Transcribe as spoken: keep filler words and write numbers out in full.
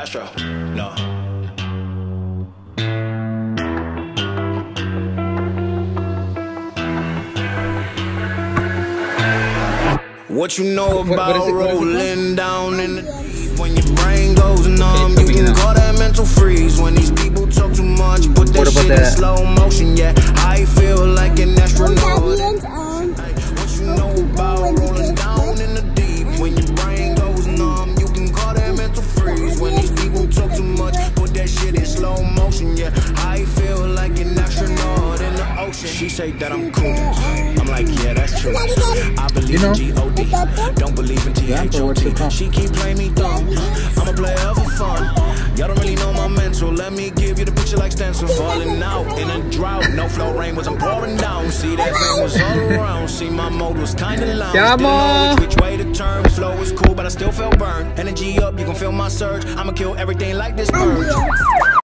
Astro, no. What you know about rolling down in the deep? When your brain goes numb, you can call that mental freeze. When these people talk too much, put that shit in slow motion. Yeah, I feel like an astronaut. What you know about rolling down in the deep? When your brain goes numb, you can call that mental freeze. When these people talk too much, put that shit in slow motion. Yeah, I feel like an astronaut in the ocean. She say that I'm cool. I'm like, yeah, that's true. I believe in G O D, don't believe in T H O T. She keep playing me dumb. I'm a player for fun. Y'all don't really know my mental. Let me give you the picture like stencil. Falling out in a drought. No flow rain wasn't pouring down. See that rain was all around. See my mode was kinda loud. Didn't know which way to turn. Flow was cool, but I still felt burned. Energy up, you can feel my surge. I'ma kill everything like this purge.